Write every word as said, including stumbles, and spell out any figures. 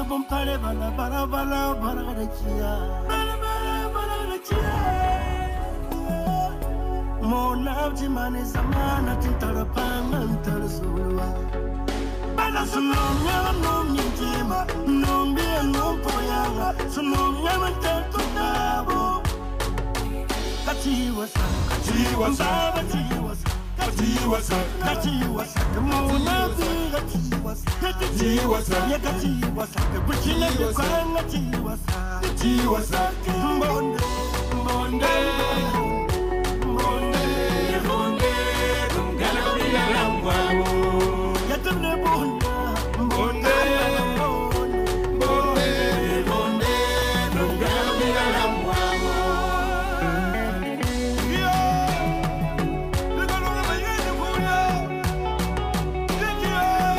bumpare bala bala bala bala de chia. Bala bala bala de chia. Mo nabji mane zamana tintara pangantara sulwa. Bala sunomya nomnyima nombe nompoyanga sunomya mantetokabo. Kati wasa kati wasa kati wasa kati wasa kati wasa mona kati wasa kati wasa ya kati wasa bukine kwa kati wasa kati wasa mbonde mbonde